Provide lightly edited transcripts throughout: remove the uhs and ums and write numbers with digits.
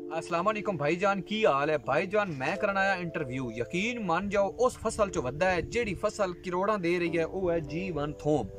अस्सलाम वालेकुम भाईजान, की हाल है भाईजान। मैं करना आया इंटरव्यू। यकीन मान जाओ उस फसल चो वधा है जेड़ी फसल करोड़ां दे रही है, वो है G1 थोम,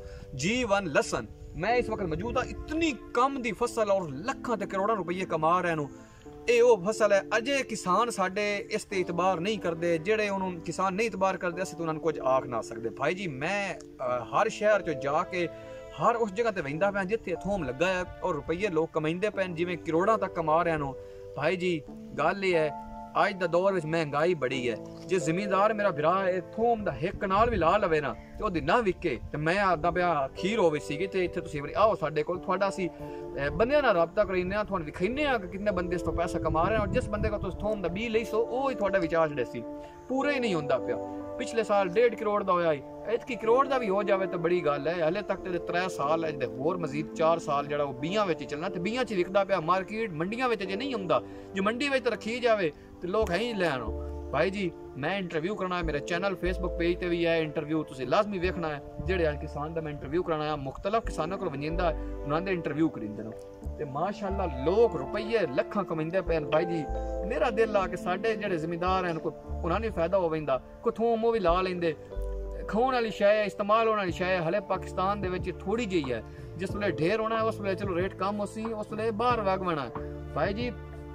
G1 लसन। मैं इस वक्त मौजूद हाँ इतनी कम दी फसल और लखां ते करोड़ां रुपये कमा रहे हैं। ये वो फसल है अजे किसान साडे इस ते इतबार नहीं करते, जेड़े उन्होंने किसान नहीं इतबार करते असीं तो उन्होंने कुछ आख ना सकते। भाई जी मैं हर शहर चो जाके हर उस जगह ते वेंदा पां जिथे थोम लगा है और रुपये लोग कमाइंदे पे जिवें करोड़ां तक कमा रहे हैं। भाई जी गल ये है अज दा दौर विच महंगाई बड़ी है। जे जिमीदार मेरा भरा थोम दा एक कनाल भी ला लवे ना ते ओदी ना विके ते मैं आदा पिया खीर होवे सीगी ते इत्थे तुसीं आओ साडे कोल तुहाडा असीं बंदे नाल राबता करीने आ, तुहानूं विखाइने आ कि कितने बंदे इस तो पैसा कमा रहे हैं और जिस बंदे को तुस थोम दा 20 लईसो वो ही तुहाडा विचार छड़ेसी पूरा ही नहीं होंदा पिया। पिछले साल 1.5 करोड़ दा होया इतकी करोड़ दा भी हो जावे तो बड़ी गल है। हले तक ते 3 साल है, होर मजीद 4 साल जड़ा वो बीआं विच चलना ते बीआं च विकदा पिया। मार्केट मंडियां विच जे नहीं आउंदा, जे मंडी विच रखी जावे तो लोग है ही लैन। भाई जी मैं इंटरव्यू करना है, मेरे चैनल फेसबुक पेज ते भी है इंटरव्यू, तुसीं लाजमी वेखना है। जेड़े अज किसान दा मैं इंटरव्यू कराना है, मुख्तलिफ किसानों को वंजिंदा उन्हां दे इंटरव्यू करिंदे ने ते माशाअल्लाह लोग रुपये लखां कमाइंदे पे। भाई जी मेरा दिल आ कि साडे जेड़े जिमीदार हैं कोई उन्हां नूं फायदा होवेंदा, कोई थोम वो भी ला लेंदे। खाने वाली शय इस्तेमाल होने वाली शय हले पाकिस्तान दे विच थोड़ी जी है, जिस वेले ढेर होना है उस वेले चलो रेट कम होसी, उस वेले बाहर वगवाना है। भाई जी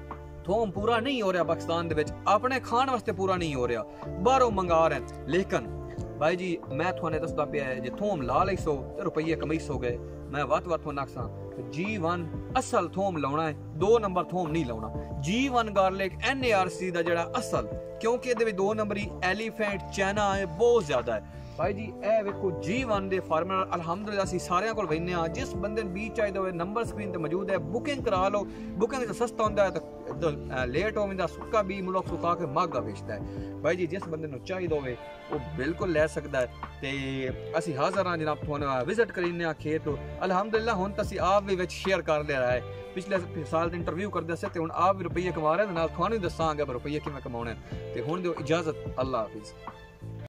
थोम पूरा नहीं हो रहा पाकिस्तान दे विच, अपने खान वास्ते पूरा नहीं हो रहा, बाहरों मंगा रहे हैं। लेकिन भाई जी मैं थोने दसदा पिया है जे थोम ला लईसो ते रुपये कमाईसो गए। मैं वत थोने आखसां G1 असल थोम लाउणा है, 2 नंबर थोम नहीं लाउणा। G1 गार्लिक NARC दा जड़ा असल, क्योंकि इहदे विच 2 नंबरी एलिफेंट चाइना है बहुत ज्यादा है। भाई जी ए वेखो G1 दे फार्मूला अल्हम्दुलिल्लाह असीं सारियां कोल वैने आ, जिस बंदे नूं बीज चाहिदा होवे नंबर स्क्रीन ते मौजूद है, बुकिंग करा लो। बुकिंग ते सस्ता हुंदा है तो लेट होवेंदा, सुक्का भी मुल्क सुका के महंगा बेचदा है। भाई जी जिस बंदे नूं चाहिदा होवे वो बिल्कुल ले सकदा है ते असीं हाज़र हां जनाब तुहानूं विजिट करीने आ खेत। अल्हम्दुलिल्लाह हुण तां असीं आप भी विच शेयर कर लिया है। पिछले साल दे इंटरव्यू करदे से ते हुण आप भी रुपये कमा रहे हैं, नाल तुहानूं दस्सांगे रुपये किवें कमाउणे ते हुण दिओ इजाजत। अल्लाह हाफिज़।